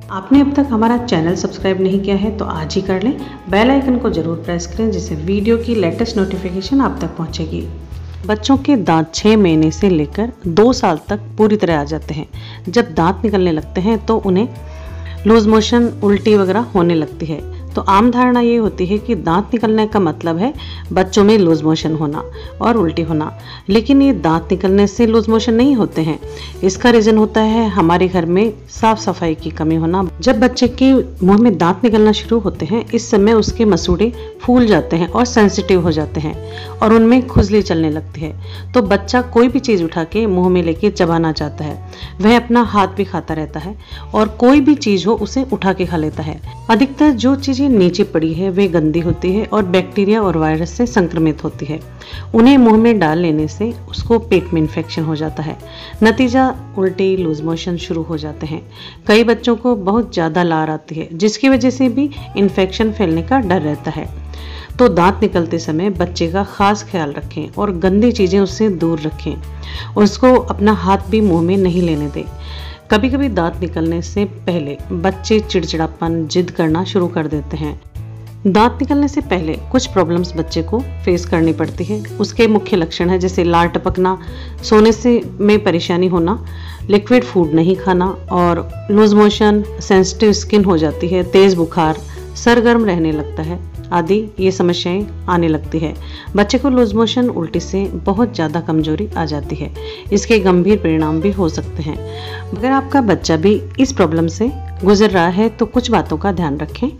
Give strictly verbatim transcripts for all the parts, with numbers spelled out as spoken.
आपने अब तक हमारा चैनल सब्सक्राइब नहीं किया है तो आज ही कर लें। बेल आइकन को जरूर प्रेस करें जिससे वीडियो की लेटेस्ट नोटिफिकेशन आप तक पहुंचेगी। बच्चों के दांत छः महीने से लेकर दो साल तक पूरी तरह आ जाते हैं। जब दांत निकलने लगते हैं तो उन्हें लूज मोशन, उल्टी वगैरह होने लगती है। तो आम धारणा ये होती है कि दांत निकलने का मतलब है बच्चों में लूज मोशन होना और उल्टी होना, लेकिन ये दांत निकलने से लूज मोशन नहीं होते हैं। इसका रीज़न होता है हमारे घर में साफ सफाई की कमी होना। जब बच्चे के मुंह में दांत निकलना शुरू होते हैं इस समय उसके मसूड़े फूल जाते हैं और सेंसिटिव हो जाते हैं और उनमें खुजली चलने लगती है। तो बच्चा कोई भी चीज़ उठा के मुँह में लेके चबाना चाहता है। वह अपना हाथ भी खाता रहता है और कोई भी चीज़ हो उसे उठा के खा लेता है। अधिकतर जो चीज़ें नीचे पड़ी है वे गंदी होती है और बैक्टीरिया और वायरस से संक्रमित होती है। उन्हें मुंह में डाल लेने से उसको पेट में इन्फेक्शन हो जाता है। नतीजा उल्टी, लूज मोशन शुरू हो जाते हैं। कई बच्चों को बहुत ज़्यादा लार आती है जिसकी वजह से भी इन्फेक्शन फैलने का डर रहता है। तो दांत निकलते समय बच्चे का खास ख्याल रखें और गंदी चीज़ें उससे दूर रखें। उसको अपना हाथ भी मुंह में नहीं लेने दें। कभी कभी दांत निकलने से पहले बच्चे चिड़चिड़ापन, जिद करना शुरू कर देते हैं। दांत निकलने से पहले कुछ प्रॉब्लम्स बच्चे को फेस करनी पड़ती है। उसके मुख्य लक्षण है जैसे लार टपकना, सोने से में परेशानी होना, लिक्विड फूड नहीं खाना और लूज मोशन, सेंसिटिव स्किन हो जाती है, तेज बुखार, सरगर्म रहने लगता है आदि ये समस्याएं आने लगती है। बच्चे को लूज मोशन, उल्टी से बहुत ज़्यादा कमजोरी आ जाती है। इसके गंभीर परिणाम भी हो सकते हैं। अगर आपका बच्चा भी इस प्रॉब्लम से गुजर रहा है तो कुछ बातों का ध्यान रखें।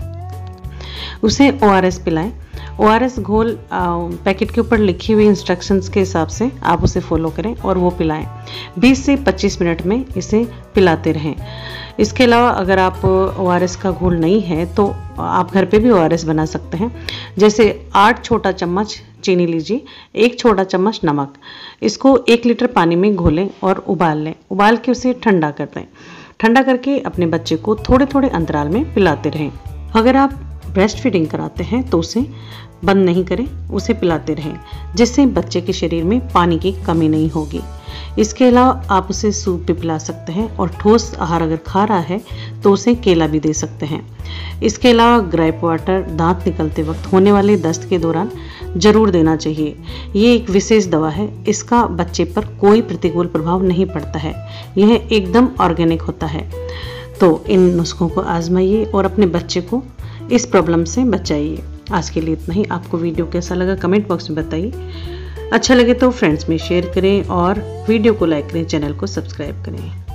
उसे ओ आर एस पिलाएं। ओ आर एस घोल पैकेट के ऊपर लिखी हुई इंस्ट्रक्शंस के हिसाब से आप उसे फॉलो करें और वो पिलाएं। बीस से पच्चीस मिनट में इसे पिलाते रहें। इसके अलावा अगर आप ओ आर एस का घोल नहीं है तो आप घर पे भी ओ आर एस बना सकते हैं। जैसे आठ छोटा चम्मच चीनी लीजिए, एक छोटा चम्मच नमक, इसको एक लीटर पानी में घोलें और उबाल लें। उबाल के उसे ठंडा कर दें। ठंडा करके अपने बच्चे को थोड़े थोड़े अंतराल में पिलाते रहें। अगर आप ब्रेस्ट फीडिंग कराते हैं तो उसे बंद नहीं करें, उसे पिलाते रहें जिससे बच्चे के शरीर में पानी की कमी नहीं होगी। इसके अलावा आप उसे सूप भी पिला सकते हैं और ठोस आहार अगर खा रहा है तो उसे केला भी दे सकते हैं। इसके अलावा ग्रेप वाटर दांत निकलते वक्त होने वाले दस्त के दौरान जरूर देना चाहिए। ये एक विशेष दवा है, इसका बच्चे पर कोई प्रतिकूल प्रभाव नहीं पड़ता है। यह एकदम ऑर्गेनिक होता है। तो इन नुस्खों को आजमाइए और अपने बच्चे को इस प्रॉब्लम से बचाइए। आज के लिए इतना ही। आपको वीडियो कैसा लगा कमेंट बॉक्स में बताइए। अच्छा लगे तो फ्रेंड्स में शेयर करें और वीडियो को लाइक करें, चैनल को सब्सक्राइब करें।